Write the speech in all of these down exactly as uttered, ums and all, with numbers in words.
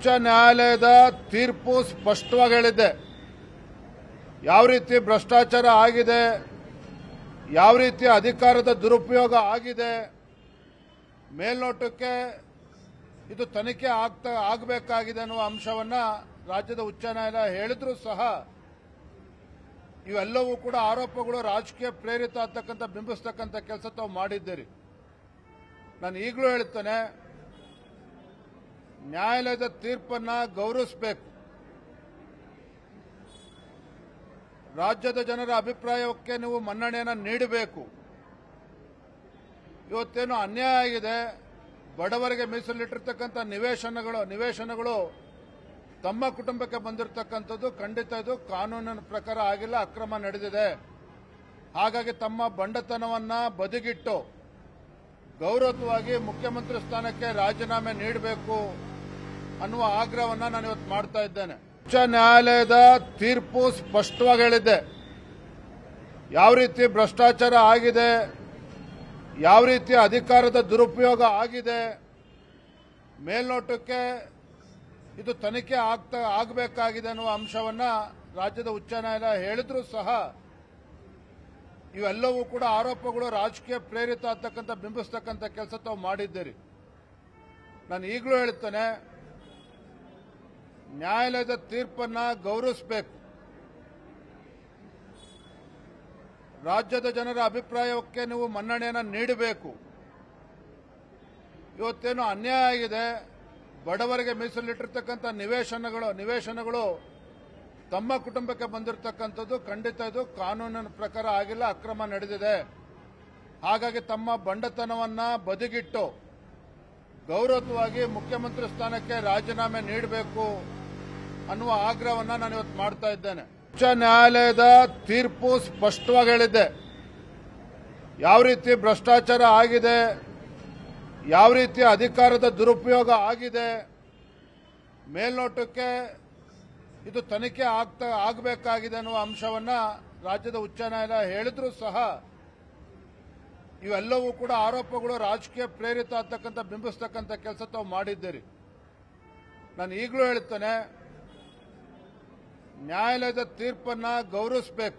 ಉಚ್ಚ ನ್ಯಾಯಾಲಯದ ತೀರ್ಪು ಸ್ಪಷ್ಟವಾಗಿ ಹೇಳಿದೆ. ಯಾವ ರೀತಿ ಭ್ರಷ್ಟಾಚಾರ ಆಗಿದೆ, ಯಾವ ರೀತಿ ಅಧಿಕಾರದ ದುರುಪಯೋಗ ಆಗಿದೆ, ಮೇಲ್ನೋಟಕ್ಕೆ ಇದು ತನಿಖೆ ಆಗ್ತಾ ಆಗಬೇಕಾಗಿದೆ ಅನ್ನುವ ಅಂಶವನ್ನ ರಾಜ್ಯದ ಉಚ್ಚ ನ್ಯಾಯಾಲಯ ಹೇಳಿದ್ರೂ ಸಹ ಇವೆಲ್ಲವೂ ಕೂಡ ಆರೋಪಗಳು ರಾಜಕೀಯ ಪ್ರೇರಿತ ಅಂತಕ್ಕಂಥ ಬಿಂಬಿಸ್ತಕ್ಕಂಥ ಕೆಲಸ ತಾವು ಮಾಡಿದ್ದೀರಿ. ನಾನು ಈಗಲೂ ಹೇಳ್ತೇನೆ, ನ್ಯಾಯಾಲಯದ ತೀರ್ಪನ್ನ ಗೌರವಿಸಬೇಕು. ರಾಜ್ಯದ ಜನರ ಅಭಿಪ್ರಾಯಕ್ಕೆ ನೀವು ಮನ್ನಣೆಯನ್ನು ನೀಡಬೇಕು. ಇವತ್ತೇನು ಅನ್ಯಾಯ ಆಗಿದೆ, ಬಡವರಿಗೆ ಮೀಸಲಿಟ್ಟಿರ್ತಕ್ಕಂಥ ನಿವೇಶನಗಳು ನಿವೇಶನಗಳು ತಮ್ಮ ಕುಟುಂಬಕ್ಕೆ ಬಂದಿರತಕ್ಕಂಥದ್ದು ಖಂಡಿತ ಇದು ಕಾನೂನಿನ ಪ್ರಕಾರ ಆಗಿಲ್ಲ, ಅಕ್ರಮ ನಡೆದಿದೆ. ಹಾಗಾಗಿ ತಮ್ಮ ಬಂಡತನವನ್ನ ಬದಿಗಿಟ್ಟು ಗೌರವವಾಗಿ ಮುಖ್ಯಮಂತ್ರಿ ಸ್ಥಾನಕ್ಕೆ ರಾಜೀನಾಮೆ ನೀಡಬೇಕು ಅನ್ನುವ ಆಗ್ರಹವನ್ನ ನಾನು ಇವತ್ತು ಮಾಡ್ತಾ ಇದ್ದೇನೆ. ಉಚ್ಚ ನ್ಯಾಯಾಲಯದ ತೀರ್ಪು ಸ್ಪಷ್ಟವಾಗಿ ಹೇಳಿದೆ. ಯಾವ ರೀತಿ ಭ್ರಷ್ಟಾಚಾರ ಆಗಿದೆ, ಯಾವ ರೀತಿ ಅಧಿಕಾರದ ದುರುಪಯೋಗ ಆಗಿದೆ, ಮೇಲ್ನೋಟಕ್ಕೆ ಇದು ತನಿಖೆ ಆಗ್ತಾ ಆಗಬೇಕಾಗಿದೆ ಅನ್ನುವ ಅಂಶವನ್ನ ರಾಜ್ಯದ ಉಚ್ಚ ನ್ಯಾಯಾಲಯ ಹೇಳಿದ್ರೂ ಸಹ ಇವೆಲ್ಲವೂ ಕೂಡ ಆರೋಪಗಳು ರಾಜಕೀಯ ಪ್ರೇರಿತ ಅಂತಕ್ಕಂಥ ಬಿಂಬಿಸ್ತಕ್ಕಂಥ ಕೆಲಸ ತಾವು ಮಾಡಿದ್ದೀರಿ. ನಾನು ಈಗಲೂ ಹೇಳ್ತೇನೆ, ನ್ಯಾಯಾಲಯದ ತೀರ್ಪನ್ನ ಗೌರವಿಸಬೇಕು. ರಾಜ್ಯದ ಜನರ ಅಭಿಪ್ರಾಯಕ್ಕೆ ನೀವು ಮನ್ನಣೆಯನ್ನು ನೀಡಬೇಕು. ಇವತ್ತೇನು ಅನ್ಯಾಯ ಆಗಿದೆ, ಬಡವರಿಗೆ ಮೀಸಲಿಟ್ಟಿರ್ತಕ್ಕಂಥ ನಿವೇಶನಗಳು ನಿವೇಶನಗಳು ತಮ್ಮ ಕುಟುಂಬಕ್ಕೆ ಬಂದಿರತಕ್ಕಂಥದ್ದು ಖಂಡಿತ ಇದು ಕಾನೂನಿನ ಪ್ರಕಾರ ಆಗಿಲ್ಲ, ಅಕ್ರಮ ನಡೆದಿದೆ. ಹಾಗಾಗಿ ತಮ್ಮ ಬಂಡತನವನ್ನ ಬದಿಗಿಟ್ಟು ಗೌರವವಾಗಿ ಮುಖ್ಯಮಂತ್ರಿ ಸ್ಥಾನಕ್ಕೆ ರಾಜೀನಾಮೆ ನೀಡಬೇಕು ಅನ್ನುವ ಆಗ್ರಹವನ್ನ ನಾನು ಇವತ್ತು ಮಾಡ್ತಾ ಇದ್ದೇನೆ. ಉಚ್ಚ ನ್ಯಾಯಾಲಯದ ತೀರ್ಪು ಸ್ಪಷ್ಟವಾಗಿ ಹೇಳಿದೆ. ಯಾವ ರೀತಿ ಭ್ರಷ್ಟಾಚಾರ ಆಗಿದೆ, ಯಾವ ರೀತಿ ಅಧಿಕಾರದ ದುರುಪಯೋಗ ಆಗಿದೆ, ಮೇಲ್ನೋಟಕ್ಕೆ ಇದು ತನಿಖೆ ಆಗ್ತಾ ಆಗಬೇಕಾಗಿದೆ ಅನ್ನುವ ಅಂಶವನ್ನ ರಾಜ್ಯದ ಉಚ್ಚ ನ್ಯಾಯಾಲಯ ಹೇಳಿದ್ರೂ ಸಹ ಇವೆಲ್ಲವೂ ಕೂಡ ಆರೋಪಗಳು ರಾಜಕೀಯ ಪ್ರೇರಿತ ಅಂತಕ್ಕಂಥ ಬಿಂಬಿಸ್ತಕ್ಕಂಥ ಕೆಲಸ ತಾವು ಮಾಡಿದ್ದೀರಿ. ನಾನು ಈಗಲೂ ಹೇಳ್ತೇನೆ, ನ್ಯಾಯಾಲಯದ ತೀರ್ಪನ್ನ ಗೌರವಿಸಬೇಕು.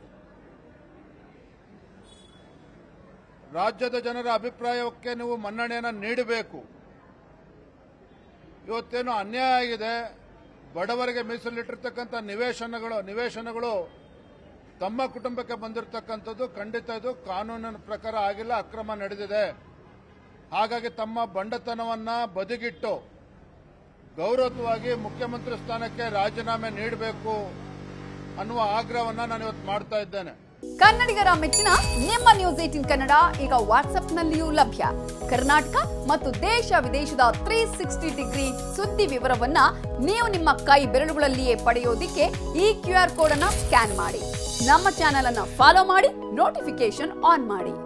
ರಾಜ್ಯದ ಜನರ ಅಭಿಪ್ರಾಯಕ್ಕೆ ನೀವು ಮನ್ನಣೆಯನ್ನು ನೀಡಬೇಕು. ಇವತ್ತೇನು ಅನ್ಯಾಯ ಆಗಿದೆ, ಬಡವರಿಗೆ ಮೀಸಲಿಟ್ಟಿರ್ತಕ್ಕಂಥ ನಿವೇಶನಗಳು ನಿವೇಶನಗಳು ತಮ್ಮ ಕುಟುಂಬಕ್ಕೆ ಬಂದಿರತಕ್ಕಂಥದ್ದು ಖಂಡಿತ ಇದು ಕಾನೂನಿನ ಪ್ರಕಾರ ಆಗಿಲ್ಲ, ಅಕ್ರಮ ನಡೆದಿದೆ. ಹಾಗಾಗಿ ತಮ್ಮ ಬಂಡತನವನ್ನ ಬದಿಗಿಟ್ಟು ಗೌರವವಾಗಿ ಮುಖ್ಯಮಂತ್ರಿ ಸ್ಥಾನಕ್ಕೆ ರಾಜೀನಾಮೆ ನೀಡಬೇಕು ಅನ್ನುವ ಆಗ್ರಹವನ್ನ ನಾನು ಇವತ್ತು ಮಾಡ್ತಾ ಇದ್ದೇನೆ. ಕನ್ನಡಿಗರ ಮೆಚ್ಚಿನ ನಿಮ್ಮ ನ್ಯೂಸ್ ಏಟೀನ್ ಕನ್ನಡ ಈಗ ವಾಟ್ಸ್ಆಪ್ನಲ್ಲಿಯೂ ಲಭ್ಯ. ಕರ್ನಾಟಕ ಮತ್ತು ದೇಶ ವಿದೇಶದ ತ್ರೀ ಸಿಕ್ಸ್ಟಿ ಡಿಗ್ರಿ ಸುದ್ದಿ ವಿವರವನ್ನ ನೀವು ನಿಮ್ಮ ಕೈ ಬೆರಳುಗಳಲ್ಲಿಯೇ ಪಡೆಯೋದಿಕ್ಕೆ ಈ ಕ್ಯೂ ಆರ್ ಕೋಡ್ ಅನ್ನ ಸ್ಕ್ಯಾನ್ ಮಾಡಿ. ನಮ್ಮ ಚಾನೆಲ್ ಅನ್ನ ಫಾಲೋ ಮಾಡಿ, ನೋಟಿಫಿಕೇಶನ್ ಆನ್ ಮಾಡಿ.